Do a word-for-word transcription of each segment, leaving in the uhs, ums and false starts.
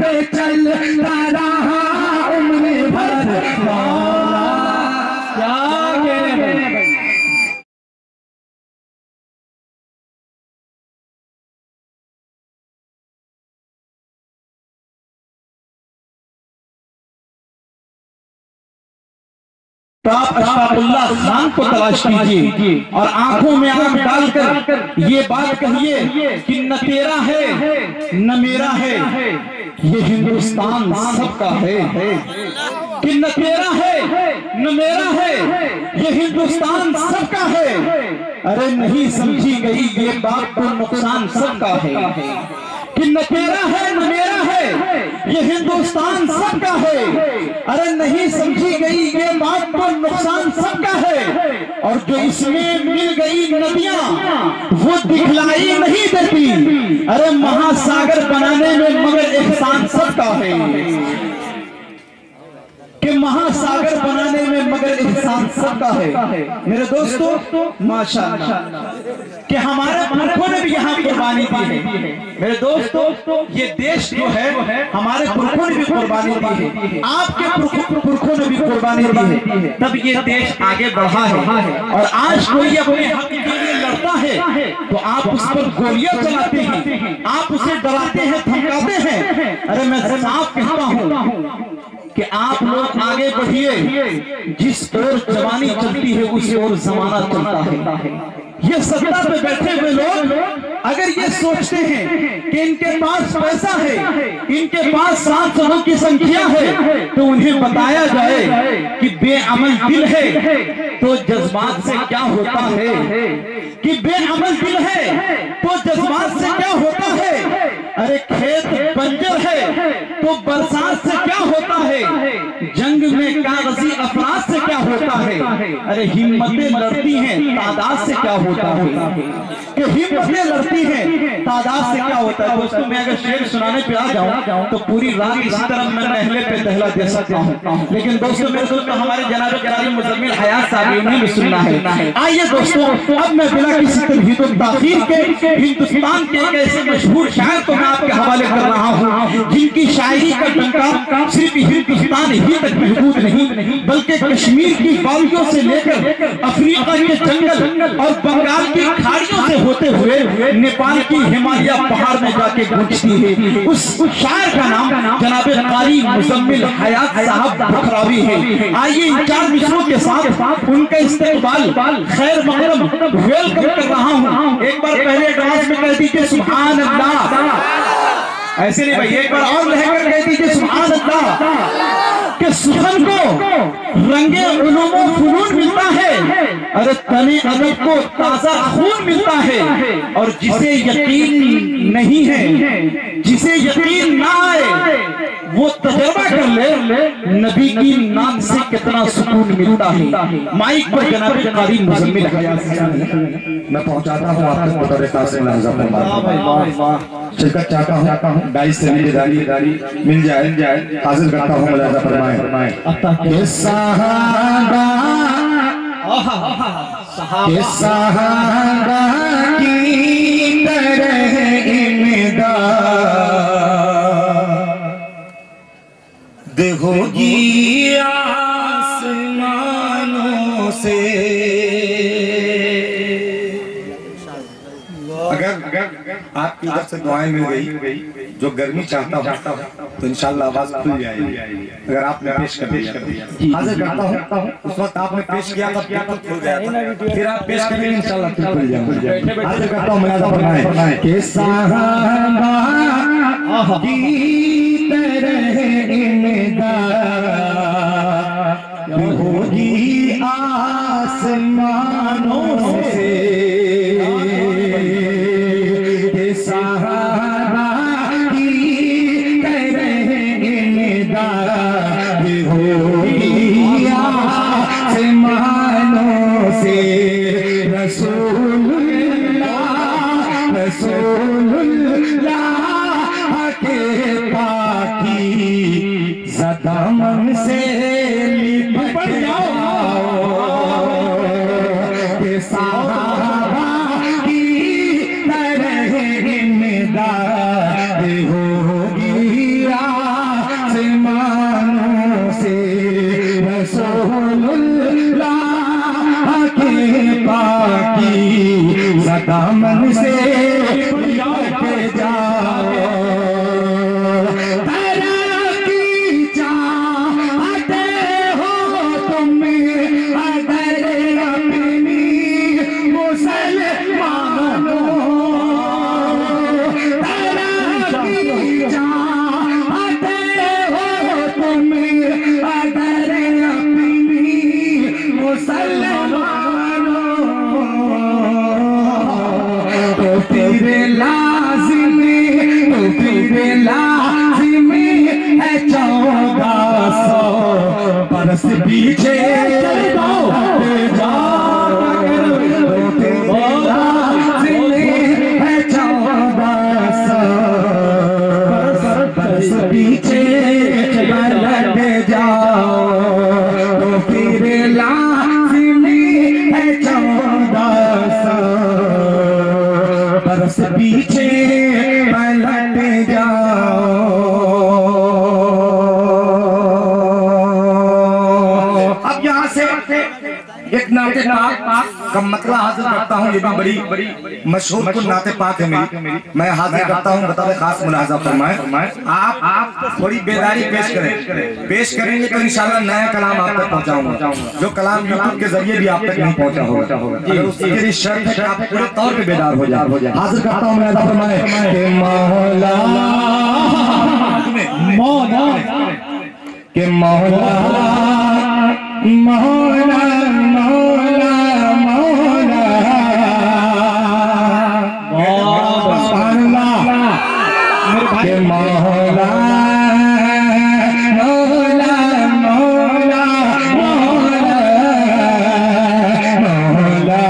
पे चलता रहा उम्र भर मौला। क्या कह रहे हैं भाई? आप अशफाकुल्लाह खान को तलाश कीजिए और आंखों में आंख डालकर ये बात कहिए कि न तेरा है न मेरा है, ये हिंदुस्तान सबका है। कि न तेरा है न मेरा है, ये हिंदुस्तान सबका है। अरे नहीं समझी गई ये बात तो नुकसान सबका है। कि न तेरा है न मेरा है, ये हिंदुस्तान सबका है। अरे नहीं समझी गई ये बात तो नुकसान सबका है। और जो इसमें मिल गई नदियां वो दिखलाई नहीं देती। अरे महासागर बनाने में मगर एहसान सबका है। कि महासागर बनाने में मगर एहसान सबका है। मेरे दोस्तों माशाअल्लाह कि हमारे पुरखों ने भी यहाँ कुर्बानी दी है। मेरे दोस्तों ये देश जो है हमारे पुरखों ने भी कुर्बानी दी है, आपके पुरखों ने भी कुर्बानी दी है, तब ये देश आगे बढ़ा है। और आज कोई अपने हक के लिए लड़ता है तो आप उस पर गोलियां चलाते हैं, आप उसे डराते हैं, धमकाते हैं। अरे मैं साफ कहता हूँ कि आप लोग आगे बढ़िए, जिस ओर जवानी चलती है उस ओर जमाना चलता है। ये सत्ता पे बैठे हुए लोग अगर ये सोचते हैं कि इनके पास पैसा है, इनके पास सात सौ की संख्या है, तो उन्हें बताया जाए कि बेअमल दिल है तो जज्बात से क्या होता है। कि बेअमल दिल है तो जज्बात से क्या होता है। अरे खेत बंजर है तो बरसात से क्या होता है। जंग में कागजी अफराद से क्या होता है। अरे हिम्मतें लड़ती हैं तादाद से क्या होता है। कि हिम्मतें लड़ती हैं तादाद से क्या होता है। दोस्तों मैं अगर शेर सुनाने पे आ जाऊं तो पूरी रात इसी तरह मैं नहले पे दहला दे सकता हूं, लेकिन दोस्तों मेरे दोस्तों हमारे जनाब कारी मुज़म्मिल हयात साहब इन्हें भी सुनना है। आइए दोस्तों अब मैं बिना किसी तमहीद और ताखीर के हिंदुस्तान के एक ऐसे मशहूर शायर को मैं आपके हवाले कर रहा हूँ जिनकी शायरी का डंका सिर्फ हिंदुस्तान ही तक महदूद नहीं बल्कि कश्मीर की वादियों से लेकर अफ्रीका के जंगल और बंगाल की खाड़ियों से होते हुए नेपाल की हिमालय पहाड़ में जाके गूंजती है। उस शायर का नाम जनाब कारी मुज़म्मिल हयात साहब बुखरावी है। आइए इन चार मिसरों के साथ उनका इस्तेमाल खैर मकदम वेलकम कर रहा हूँ। एक बार पहले एडवांस में कह दीजिए सुभान अल्लाह। ऐसे नहीं भाई, एक बार और लहकर कह दीजिए सुभान अल्लाह। कि सुखन को रंगे उलूमो फुनून मिलता है, अरे तने अदब को ताजा खून मिलता है। और जिसे यकीन नहीं है, जिसे यकीन ना आए वो तजर्बा कर ले नबी की नाम से कितना सुकून मिलता है। माइक पर जनाब कारी मुज़म्मिल हयात मैं पहुंचाता हूँ आपको बतौर कासिम शिरकत चाहता हूँ चाहता हूँ डाई से जिम्मेदारी मिल जाए मिल जाए हाजिर करता हूँ मुलाजा फरमाए फरमाए के सहाबा के सहाबा की तरह इमदाद होगी आसमानों से। अगर अगर आपकी तरफ से दुआएं मिल गई, जो गर्मी चाहता हूँ तो इंशाल्लाह आवाज खुल जाएगी। अगर आपने पेश कर दिया हाजिर करता हूँ, उस वक्त आपने पेश किया तब क्या खुल जाएगा, फिर आप पेश करेंगे इंशाल्लाह फिर खुल जाएगा। हाजिर करता हूँ मुलाजा फरमाए के सहाबा की तरह इमदाद होगी आसमानों से। सहाबा की तरह इमदाद होगी आसमानों से। रसूलुल्लाह रसूलुल्लाह के पाकी ज़दामन से लिपट जाओ। के सहाबा की तरह इमदाद होगी बरस पीछे जाओ पीछे पलट जाओ तो फिर लाज़िमी है चौदह सौ बरस पीछे पलट जाओ। अब यहाँ से एक नाते पाक का मतलब हासिल करता हूँ। ये भी बड़ी बड़ी मशहूर कुल नाते पाक है मेरी, मैं हासिल करता हूँ। बताओ खास मुलाजा फरमाए। आप आप थोड़ी बेदारी पेश करें, पेश करेंगे तो इंशाल्लाह नया कलाम आप तक पहुँचाऊंगा, जो कलाम यूट्यूब के जरिए भी आप तक नहीं पहुँचा होगा। अगर उसकी शर्त है कि आप पूरे तौर पे बेदार हो जाए। हासिल करता हूँ मुलाजा फरमाए के मौला मौला के मौला मौला मौला मौला के मौला मौला मौला मौला मौला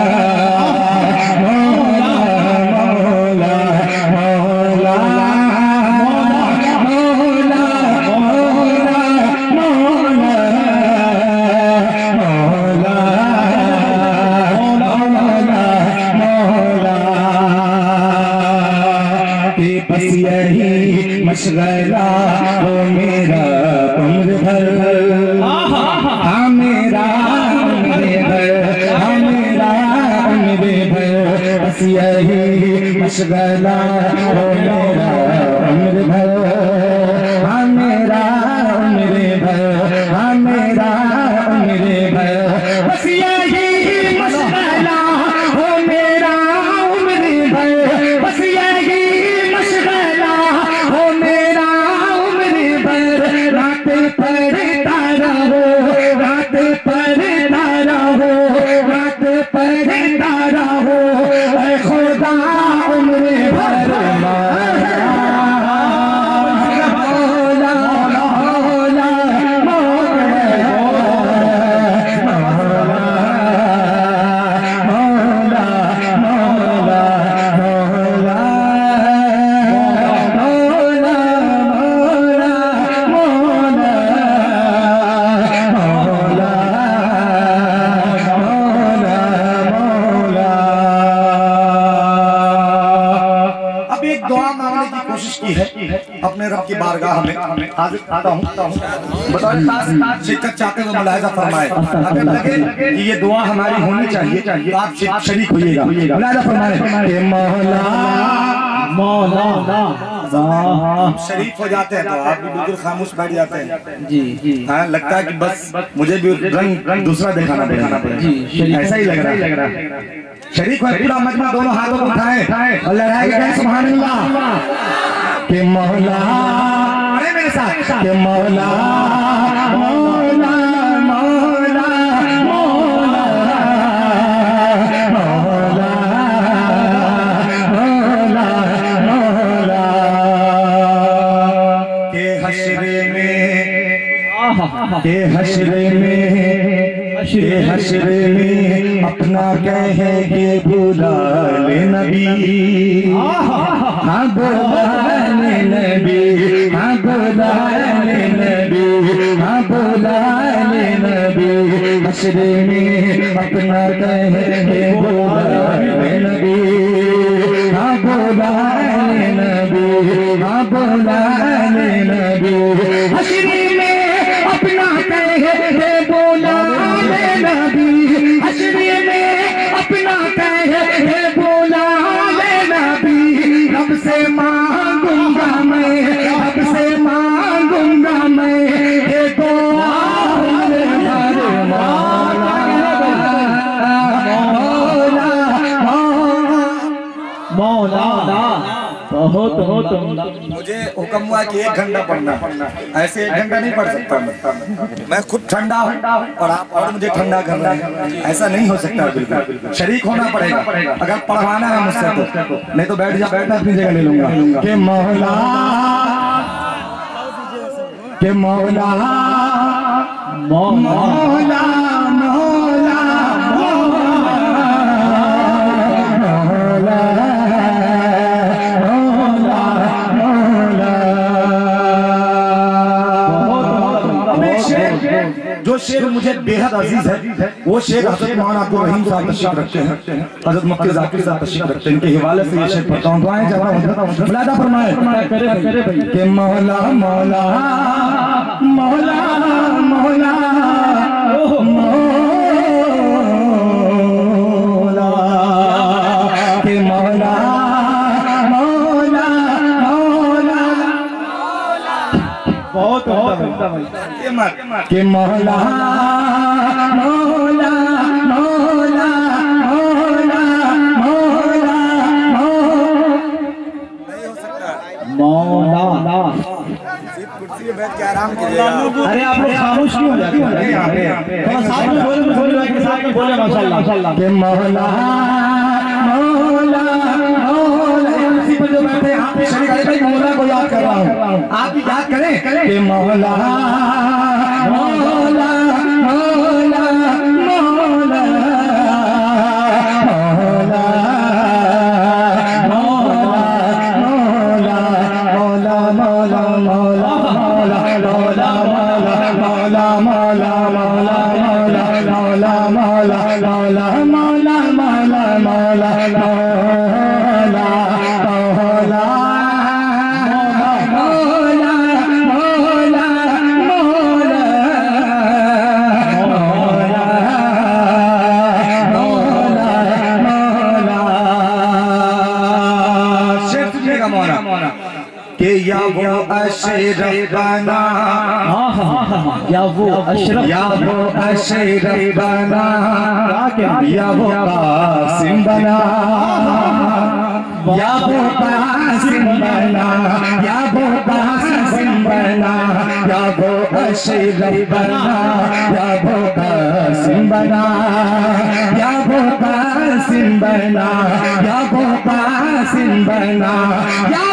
मौला मौला मौला बस यही मशगला हो मेरा उम्र भर, हाँ मेरा उम्र भर, हाँ मेरा उम्र भर। बस यही मशगला हो मेरा उम्र भर, हाँ मेरा उम्र भर, हाँ मेरा उम्र भर। बस यही मशगला हो मेरा उम्र भर, बस यही अपने रब की बारगाह में हाजिर आता हूँ। बताओ शिरकत चाहते हुए मुलाहिजा फरमाए। अगर लगे कि ये दुआ हमारी होनी चाहिए तो आप शरीक होइएगा। मुलाहिजा फरमाए मौला मौला शरीफ हो जाते हैं तो आप भी बिल्कुल खामोश बैठ जाते हैं। जी जी हाँ, लगता है कि बस मुझे भी रंग रंग दूसरा दिखाना दिखाना पड़ेगा। ऐसा ही लग रहा है। शरीक है पूरा मजमा, दोनों हाथों को उठाए और लहराए सुभान अल्लाह के मौला। अरे मेरे साथ के मौला मौला मौला मौला मौला मौला मौला के हश्रे में के हश्रे में के हश्रे में अपना कहेंगे बुला ले नबी, हाँ बुला ले नबी, हाँ बुला ले नबी, हाँ बुला ले नबी। हश्रे में अपना कहेंगे बुला ले नबी, हाँ बुला ले नबी, हाँ बुला ले नबी। हश्रे में अपना कहेंगे बुला ले नबी, हश्रे में अपना कहेंगे बुला ले नबी। रब से मांगूंगा मैं, रब से मांगूंगा मैं ये दुआ मौला मौला बहुत बहुत। मुझे हुक्म हुआ कि एक घंटा पढ़ना, ऐसे एक घंटा नहीं पढ़ सकता मैं, मैं खुद ठंडा हूँ और आप और मुझे ठंडा कर रहे हैं, ऐसा नहीं हो सकता। बिल्कुल शरीक होना पड़ेगा अगर पढ़वाना है मुझसे तो, नहीं तो बैठ जा बैठना अपनी जगह ले लूंगा। के मौला के मौला मौला मौला जो शेर मुझे बेहद अजीज है वो शेर हज़रत मौलाना अब्दुल रहीम साहब तशरीफ रखते हैं, हज़रत मक्की ज़ाकिर साहब तशरीफ रखते हैं। इनके हवाले से ये शेर पढ़ता हूं। दुआएं जवाब मुलादा फरमाए कि मौला मौला मौला मौला मौला के मौला मौला मौला बहुत के मौला मौला मौला मौला मौला मौला कुर्सी पे बैठ के आराम कीजिएगा। अरे आप लोग खामोश क्यों हो जाते हैं? थोड़ा साथ में बोले, बोले के साथ में बोले माशाल्लाह के मौला मौला मौला। उसी पर जो बैठे आप भी शरीक अली भाई मौला को याद कर रहा हूँ, आप भी याद करें के मौला मौला मौला मौला के या वो अशरफ बना या वो अशरफ या वो अशरफ बना या वो कासिम बना या वो कासिम बना या वो कासिम बना या वो अशरफ बना या वो कासिम बना या वो कासिम बना या वो कासिम बना या